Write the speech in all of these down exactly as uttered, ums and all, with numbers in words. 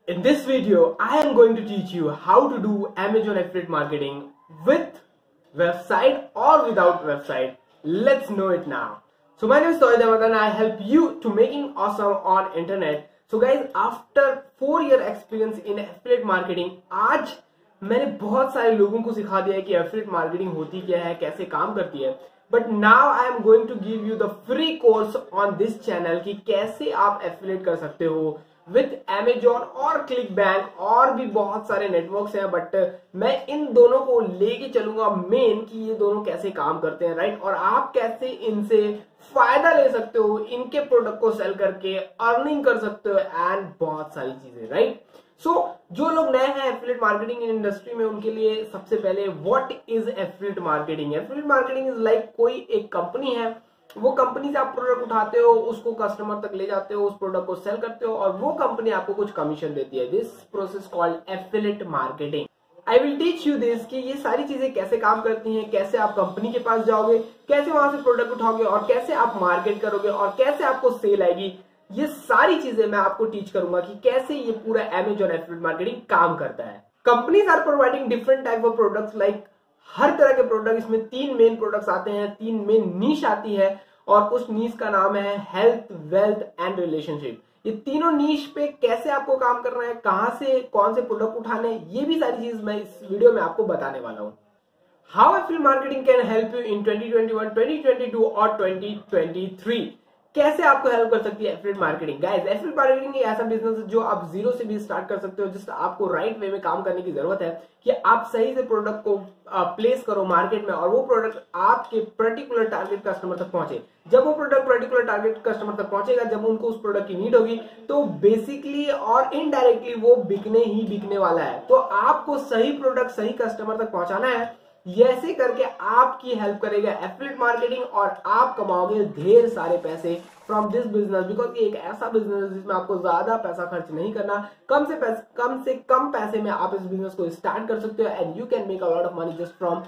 In this video, I am going to teach you how to do Amazon affiliate marketing with website or without website. Let's know it now. So my name is Toy and I help you to making awesome on internet. So guys, after four year experience in affiliate marketing, आज मैंने बहुत सारे लोगों को सिखा दिया है कि affiliate marketing होती क्या है, कैसे काम करती है. But now I am going to give you the free course on this channel कि कैसे आप affiliate कर सकते हो विथ Amazon और क्लिक बैंक और भी बहुत सारे नेटवर्क्स हैं. बट मैं इन दोनों को लेके चलूंगा मेन कि ये दोनों कैसे काम करते हैं, राइट, और आप कैसे इनसे फायदा ले सकते हो, इनके प्रोडक्ट को सेल करके अर्निंग कर सकते हो एंड बहुत सारी चीजें, राइट. सो so, जो लोग नए हैं एफिलिएट मार्केटिंग इन इंडस्ट्री में, उनके लिए सबसे पहले what is affiliate marketing. Affiliate marketing is like कोई एक कंपनी है, वो कंपनी से आप प्रोडक्ट उठाते हो, उसको कस्टमर तक ले जाते हो, उस प्रोडक्ट को सेल करते हो और वो कंपनी आपको कुछ कमीशन देती है. This process called affiliate marketing. I will teach you this कि ये सारी चीजें कैसे काम करती हैं, कैसे आप कंपनी के पास जाओगे, कैसे वहां से प्रोडक्ट उठाओगे और कैसे आप मार्केट करोगे और कैसे आपको सेल आएगी. ये सारी चीजें मैं आपको टीच करूंगा कि कैसे ये पूरा Amazon एफिलिएट मार्केटिंग काम करता है. Companies are providing different type of products, like हर तरह के प्रोडक्ट. इसमें तीन मेन प्रोडक्ट्स आते हैं, तीन मेन नीश आती है और उस नीश का नाम है हेल्थ, वेल्थ एंड रिलेशनशिप. ये तीनों नीश पे कैसे आपको काम करना है, कहां से कौन से प्रोडक्ट उठाने, ये भी सारी चीज मैं इस वीडियो में आपको बताने वाला हूं. How affiliate marketing can help you in twenty twenty one, twenty twenty two और ट्वेंटी ट्वेंटी थ्री. कैसे आपको हेल्प कर सकती है affiliate marketing. Guys, affiliate marketing एक ऐसा बिजनेस है जो आप जीरो से भी स्टार्ट कर सकते हो. जस्ट आपको राइट वे में काम करने की जरूरत है कि आप सही से प्रोडक्ट को प्लेस करो मार्केट में और वो प्रोडक्ट आपके पर्टिकुलर टारगेट कस्टमर तक पहुंचे. जब वो प्रोडक्ट पर्टिकुलर टारगेट कस्टमर तक पहुंचेगा, जब उनको उस प्रोडक्ट की नीड होगी, तो बेसिकली और इनडायरेक्टली वो बिकने ही बिकने वाला है. तो आपको सही प्रोडक्ट सही कस्टमर तक पहुंचाना है. ऐसे करके आपकी हेल्प करेगा एफिलिएट मार्केटिंग और आप कमाओगे ढेर सारे पैसे फ्रॉम दिस बिजनेस. बिकॉज ये एक ऐसा बिजनेस है जिसमें आपको ज्यादा पैसा खर्च नहीं करना, कम से पैसे कम से कम पैसे में आप इस बिजनेस को स्टार्ट कर सकते हो and you can make a lot of money just from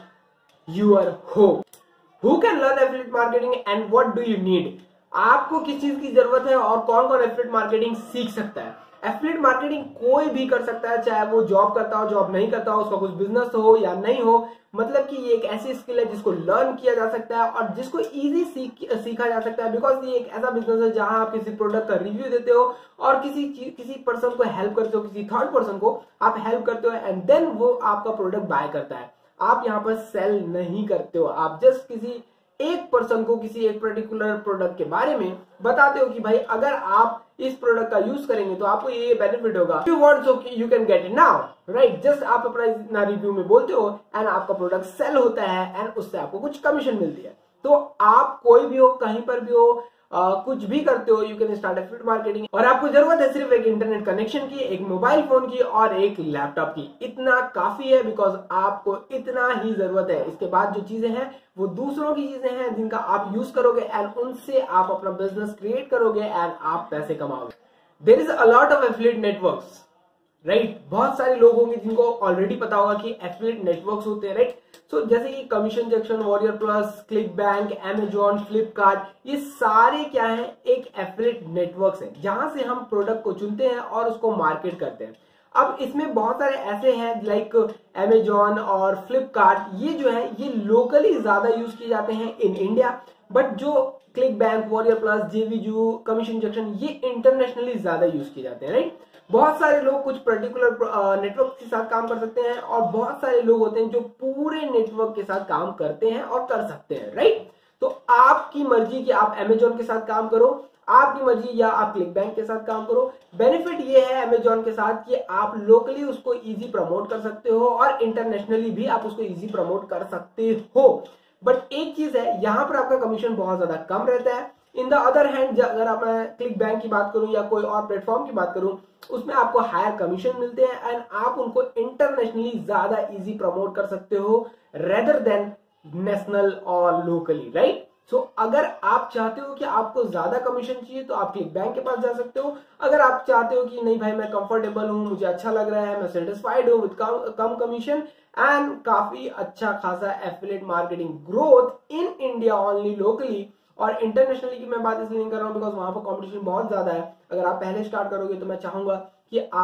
your home. Who can learn affiliate marketing and what do you need. आपको किस चीज की जरूरत है और कौन कौन एफिलिएट मार्केटिंग सीख सकता है. एफिलिएट मार्केटिंग कोई भी कर सकता है, चाहे वो जॉब करता हो, जॉब नहीं करता हो, उसका कुछ बिजनेस हो या नहीं हो. मतलब कि ये एक ऐसी स्किल है जिसको लर्न किया जा सकता है और जिसको इजी सीख सीखा जा सकता है. बिकॉज ये एक ऐसा बिजनेस है जहां आप किसी प्रोडक्ट का रिव्यू देते हो और किसी किसी पर्सन को हेल्प करते हो, किसी थर्ड पर्सन को आप हेल्प करते हो एंड देन वो आपका प्रोडक्ट बाय करता है. आप यहाँ पर सेल नहीं करते हो, आप जस्ट किसी एक पर्सन को किसी एक पर्टिकुलर प्रोडक्ट के बारे में बताते हो कि भाई अगर आप इस प्रोडक्ट का यूज करेंगे तो आपको ये बेनिफिट होगा. You want so you can get it now, right. Just आप अपना इतना रिव्यू में बोलते हो एंड आपका प्रोडक्ट सेल होता है एंड उससे आपको कुछ कमीशन मिलती है. तो आप कोई भी हो, कहीं पर भी हो, Uh, कुछ भी करते हो, you can start affiliate marketing. और आपको जरूरत है सिर्फ एक इंटरनेट कनेक्शन की, एक मोबाइल फोन की और एक लैपटॉप की. इतना काफी है बिकॉज आपको इतना ही जरूरत है. इसके बाद जो चीजें हैं वो दूसरों की चीजें हैं जिनका आप यूज करोगे एंड उनसे आप अपना बिजनेस क्रिएट करोगे एंड आप पैसे कमाओगे. There is a lot of affiliate networks, right. बहुत सारे लोग होंगे जिनको ऑलरेडी पता होगा कि एफिलिएट नेटवर्क्स होते हैं, राइट. सो so, जैसे कि commission junction, warrior plus, ClickBank, Amazon, Flipkart, ये सारे क्या हैं, एक एफिलिएट नेटवर्क्स हैं जहां से हम प्रोडक्ट को चुनते हैं और उसको मार्केट करते हैं. अब इसमें बहुत सारे ऐसे हैं लाइक Amazon और फ्लिपकार्ट, ये जो है ये लोकली ज्यादा यूज किए जाते हैं इन इंडिया. बट जो ClickBank, warrior plus, JVZoo, commission junction, ये इंटरनेशनली ज्यादा यूज किए जाते हैं, राइट. बहुत सारे लोग कुछ पर्टिकुलर नेटवर्क के साथ काम कर सकते हैं और बहुत सारे लोग होते हैं जो पूरे नेटवर्क के साथ काम करते हैं और कर सकते हैं, राइट. तो आपकी मर्जी कि आप Amazon के साथ काम करो, आपकी मर्जी या आप क्लिक बैंक के साथ काम करो. बेनिफिट ये है Amazon के साथ कि आप लोकली उसको इजी प्रमोट कर सकते हो और इंटरनेशनली भी आप उसको इजी प्रमोट कर सकते हो. बट एक चीज है, यहाँ पर आपका कमीशन बहुत ज्यादा कम रहता है. इन द अदर हैंड अगर आप मैं क्लिक बैंक की बात करूं या कोई और प्लेटफॉर्म की बात करूं, उसमें आपको हायर कमीशन मिलते हैं एंड आप उनको इंटरनेशनली ज्यादा इजी प्रमोट कर सकते हो रेदर देन नेशनल और लोकली, राइट. सो अगर आप चाहते हो कि आपको ज्यादा कमीशन चाहिए तो आप क्लिक बैंक के पास जा सकते हो. अगर आप चाहते हो कि नहीं भाई मैं कंफर्टेबल हूं, मुझे अच्छा लग रहा है, मैं सेटिस्फाइड हूं विद कम कमीशन एंड काफी अच्छा खासा affiliate marketing growth in India only locally, और इंटरनेशनली की मैं बात इसलिए नहीं कर रहा हूँ बिकॉज वहां पर कॉम्पिटिशन बहुत ज्यादा है. अगर आप पहले स्टार्ट करोगे तो मैं चाहूंगा कि आप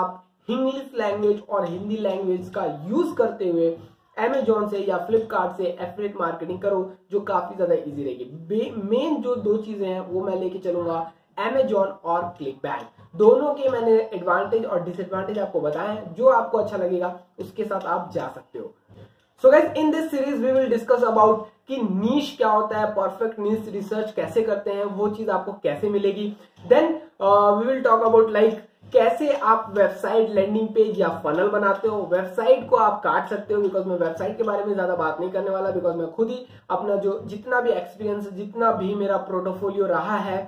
इंग्लिश लैंग्वेज और हिंदी लैंग्वेज का यूज करते हुए अमेजोन से या फ्लिपकार्ट से एफिलिएट मार्केटिंग करो, जो काफी ज्यादा इजी रहेगी। मेन जो दो चीजें हैं वो मैं लेके चलूंगा, अमेजोन और क्लिकबैंक। दोनों के मैंने एडवांटेज और डिसएडवांटेज आपको बताए हैं, जो आपको अच्छा लगेगा उसके साथ आप जा सकते हो। So guys, in this series we will discuss about कि नीश क्या होता है, परफेक्ट नीश रिसर्च कैसे करते हैं, वो चीज आपको कैसे मिलेगी। Then we will talk about like कैसे आप वेबसाइट, लैंडिंग पेज या फनल बनाते हो। वेबसाइट को आप काट सकते हो, बिकॉज मैं वेबसाइट के बारे में ज्यादा बात नहीं करने वाला, बिकॉज मैं खुद ही अपना जो जितना भी एक्सपीरियंस, जितना भी मेरा पोर्टफोलियो रहा है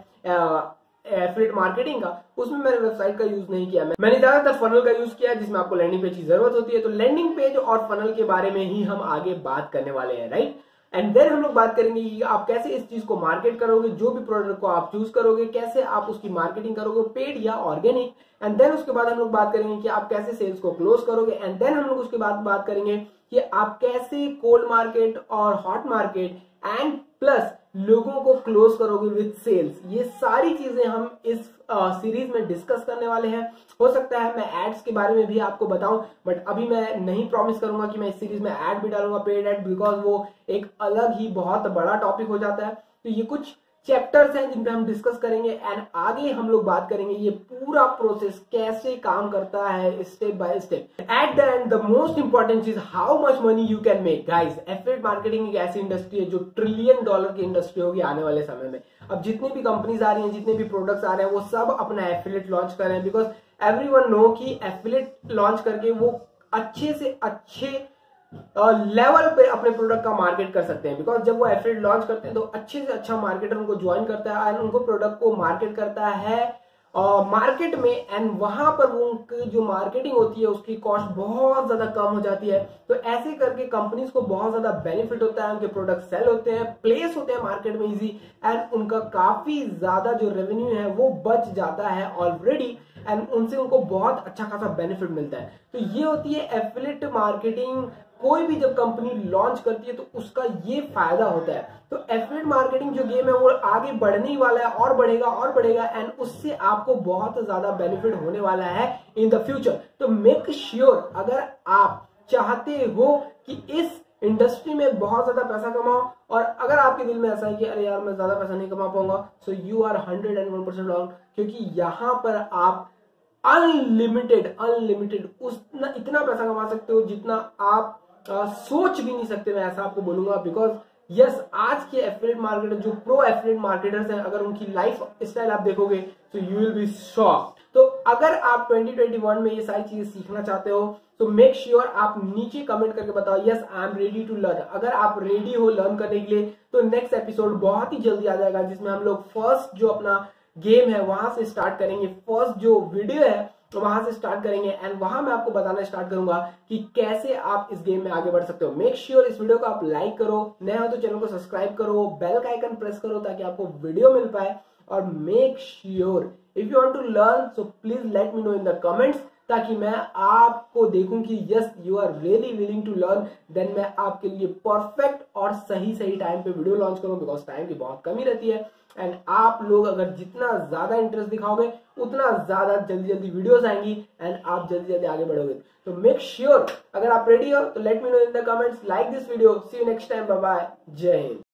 एफिलिएट मार्केटिंग का, उसमें मैंने वेबसाइट का यूज नहीं किया। मैंने ज्यादातर फनल का यूज किया, जिसमें आपको लैंडिंग पेज की जरूरत होती है। तो लैंडिंग पेज और फनल के बारे में ही हम आगे बात करने वाले हैं, राइट। एंड देन हम लोग बात करेंगे कि आप कैसे इस चीज को मार्केट करोगे, जो भी प्रोडक्ट को आप चूज करोगे कैसे आप उसकी मार्केटिंग करोगे, पेड या ऑर्गेनिक। एंड देन उसके बाद हम लोग बात करेंगे कि आप कैसे सेल्स को क्लोज करोगे। एंड देन हम लोग उसके बाद बात करेंगे कि आप कैसे कोल्ड मार्केट और हॉट मार्केट एंड प्लस लोगों को क्लोज करोगे विद सेल्स। ये सारी चीजें हम इस सीरीज में डिस्कस करने वाले हैं। हो सकता है मैं एड्स के बारे में भी आपको बताऊं, बट अभी मैं नहीं प्रॉमिस करूंगा कि मैं इस सीरीज में एड भी डालूंगा, पेड एड, बिकॉज वो एक अलग ही बहुत बड़ा टॉपिक हो जाता है। तो ये कुछ चैप्टर्स हैं जिन पे हम डिस्कस करेंगे एंड आगे हम लोग बात करेंगे ये पूरा प्रोसेस कैसे काम करता है step by step. At the end the most important चीज, how much money you can make. Guys, affiliate marketing एक ऐसी इंडस्ट्री है जो ट्रिलियन डॉलर की इंडस्ट्री होगी आने वाले समय में। अब जितनी भी कंपनीज आ रही हैं, जितने भी प्रोडक्ट्स आ रहे हैं, वो सब अपना एफिलिएट लॉन्च कर रहे हैं, बिकॉज एवरीवन नो कि एफिलिएट लॉन्च करके वो अच्छे से अच्छे लेवल uh, पे अपने प्रोडक्ट का मार्केट कर सकते हैं। बिकॉज जब वो एफिलिएट लॉन्च करते हैं तो अच्छे से अच्छा मार्केटर उनको ज्वाइन करता है एंड उनको प्रोडक्ट को मार्केट करता है मार्केट uh, में। एंड वहां पर वो उनकी जो मार्केटिंग होती है उसकी कॉस्ट बहुत ज्यादा कम हो जाती है। तो ऐसे करके कंपनीज को बहुत ज्यादा बेनिफिट होता है, उनके प्रोडक्ट सेल होते हैं, प्लेस होते हैं मार्केट में इजी, एंड उनका काफी ज्यादा जो रेवेन्यू है वो बच जाता है ऑलरेडी, एंड उनसे उनको बहुत अच्छा खासा बेनिफिट मिलता है। तो ये होती है एफिलिएट मार्केटिंग। कोई भी जब कंपनी लॉन्च करती है तो उसका ये फायदा होता है। तो एफिलिएट मार्केटिंग जो गेम है वो आगे बढ़ने ही वाला है, और बढ़ेगा और बढ़ेगा, एंड उससे आपको बहुत ज्यादा बेनिफिट होने वाला है इन द फ्यूचर। तो मेक श्योर, अगर आप चाहते हो कि इस इंडस्ट्री में बहुत ज्यादा पैसा कमाओ, और अगर आपके दिल में ऐसा है कि अरे यार मैं ज्यादा पैसा नहीं कमा पाऊंगा, so you are hundred and one percent wrong, क्योंकि यहाँ पर आप अनलिमिटेड अनलिमिटेड उतना इतना पैसा कमा सकते हो जितना आप आ, सोच भी नहीं सकते। मैं ऐसा आपको बोलूंगा, बिकॉज यस, आज के एफिलिएट मार्केटर जो प्रो एफिलिएट मार्केटर्स हैं, अगर उनकी लाइफ स्टाइल आप देखोगे तो यू विल बी शॉक्ड। तो अगर आप ट्वेंटी ट्वेंटी वन में ये सारी चीजें सीखना चाहते हो तो मेक श्योर आप नीचे कमेंट करके बताओ yes I am ready to learn. अगर आप रेडी हो लर्न करने के लिए तो नेक्स्ट एपिसोड बहुत ही जल्दी आ जाएगा, जिसमें हम लोग फर्स्ट जो अपना गेम है वहां से स्टार्ट करेंगे, फर्स्ट जो वीडियो है तो वहां से स्टार्ट करेंगे, एंड वहां मैं आपको बताना स्टार्ट करूंगा कि कैसे आप इस गेम में आगे बढ़ सकते हो। मेक श्योर इस वीडियो को आप लाइक करो, नए हो तो चैनल को सब्सक्राइब करो, बेल का आइकन प्रेस करो ताकि आपको वीडियो मिल पाए। और make sure if you want to learn so please let me know in the comments, ताकि मैं आपको देखूं कि yes you are really willing to learn. Then मैं आपके लिए परफेक्ट और सही सही टाइम पे वीडियो लॉन्च करूं, बिकॉज टाइम की बहुत कमी रहती है, एंड आप लोग अगर जितना ज्यादा इंटरेस्ट दिखाओगे उतना ज्यादा जल्दी जल्दी वीडियोस आएंगी एंड आप जल्दी जल्दी आगे बढ़ोगे। तो मेक श्योर अगर आप रेडी हो तो let me know in the comments, like this video, see you next time, bye bye, जय हिंद।